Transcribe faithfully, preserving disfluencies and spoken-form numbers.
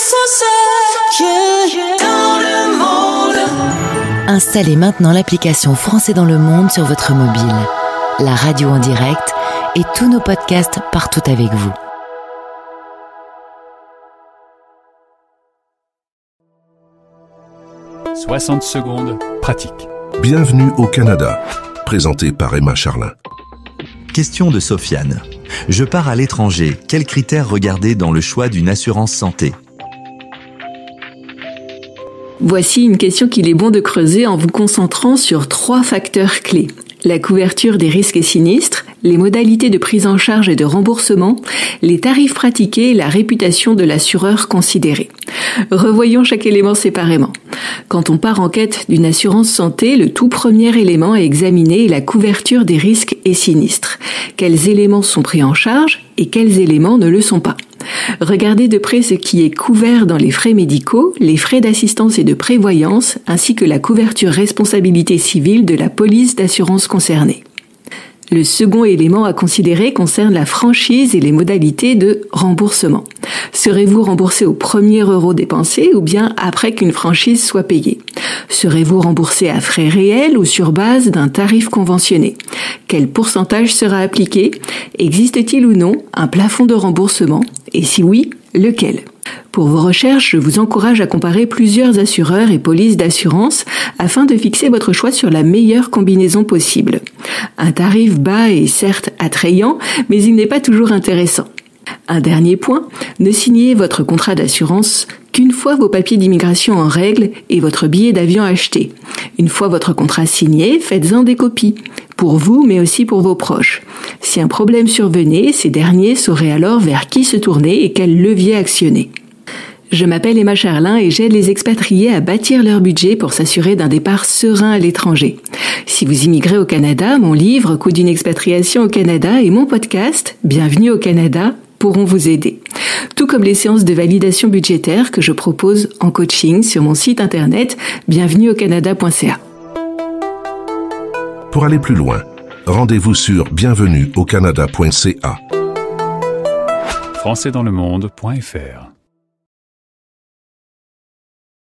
Français, yeah, dans le monde. Installez maintenant l'application Français dans le monde sur votre mobile. La radio en direct et tous nos podcasts partout avec vous. soixante secondes, pratique. Bienvenue au Canada, présenté par Emma Charlin. Question de Sofiane. Je pars à l'étranger. Quels critères regarder dans le choix d'une assurance santé ? Voici une question qu'il est bon de creuser en vous concentrant sur trois facteurs clés. La couverture des risques et sinistres, les modalités de prise en charge et de remboursement, les tarifs pratiqués et la réputation de l'assureur considéré. Revoyons chaque élément séparément. Quand on part en quête d'une assurance santé, le tout premier élément à examiner est la couverture des risques et sinistres. Quels éléments sont pris en charge et quels éléments ne le sont pas. Regardez de près ce qui est couvert dans les frais médicaux, les frais d'assistance et de prévoyance, ainsi que la couverture responsabilité civile de la police d'assurance concernée. Le second élément à considérer concerne la franchise et les modalités de remboursement. Serez-vous remboursé au premier euro dépensé ou bien après qu'une franchise soit payée ? Serez-vous remboursé à frais réels ou sur base d'un tarif conventionné ? Quel pourcentage sera appliqué ? Existe-t-il ou non un plafond de remboursement ? Et si oui, lequel ? Pour vos recherches, je vous encourage à comparer plusieurs assureurs et polices d'assurance afin de fixer votre choix sur la meilleure combinaison possible. Un tarif bas est certes attrayant, mais il n'est pas toujours intéressant. Un dernier point, ne signez votre contrat d'assurance qu'une fois vos papiers d'immigration en règle et votre billet d'avion acheté. Une fois votre contrat signé, faites-en des copies, pour vous mais aussi pour vos proches. Si un problème survenait, ces derniers sauraient alors vers qui se tourner et quel levier actionner. Je m'appelle Emma Charlin et j'aide les expatriés à bâtir leur budget pour s'assurer d'un départ serein à l'étranger. Si vous immigrez au Canada, mon livre « Coût d'une expatriation au Canada » et mon podcast « Bienvenue au Canada » pourront vous aider. Tout comme les séances de validation budgétaire que je propose en coaching sur mon site internet bienvenue au canada point c a. Pour aller plus loin, rendez-vous sur bienvenue au canada point c a. français dans le monde point f r